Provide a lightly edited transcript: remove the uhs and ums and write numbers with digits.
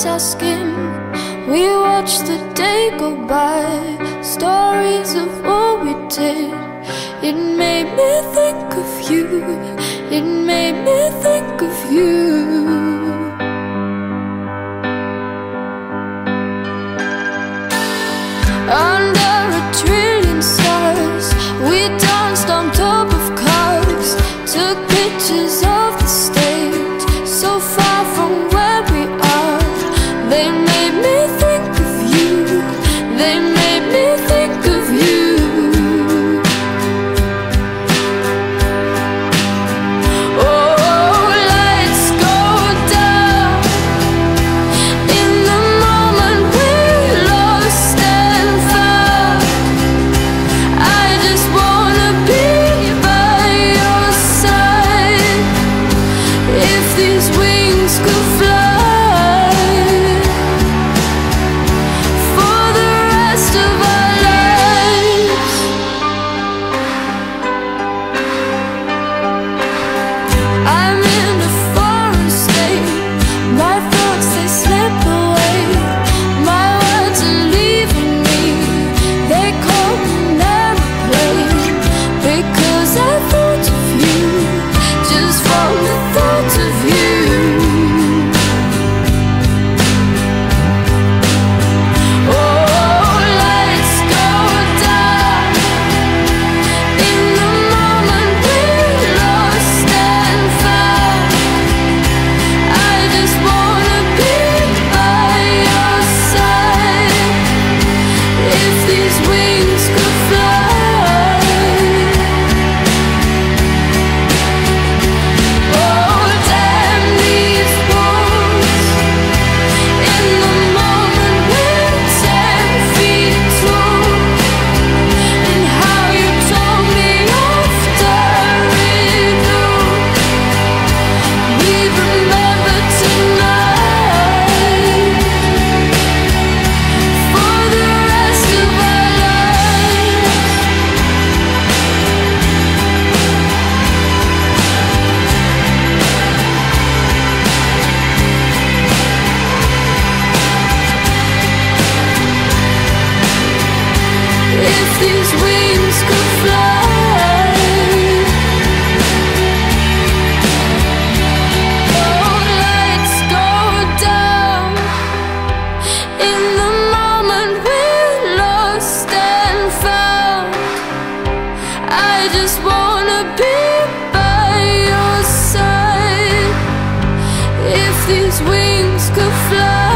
our skin. We watch the day go by, stories of what we did. It made me think of you, it made me think of you. Under a trillion stars, we danced on top of cars, took pictures of the stage, so far from where we are. They made me think of you, they made me think of you. Oh, lights go down in the moment we're lost and found. I just wanna be by your side. If these wings could fly for the rest of our lives. I'm in a foreign state, my thoughts they slip away, my words are leaving me, they call me an airplane, because I thought of you, just from the thought of you. Oh, lights go down in the moment we're lost and found. I just wanna be by your side. If these wings could fly. Oh, damn these walls. In the moment we're 10 feet tall. And how you told me off the riddle. We remember tonight for the rest of our lives. If these wings could fly. Oh, lights go down in the moment we're lost and found. I just wanna be by your side. If these wings could fly.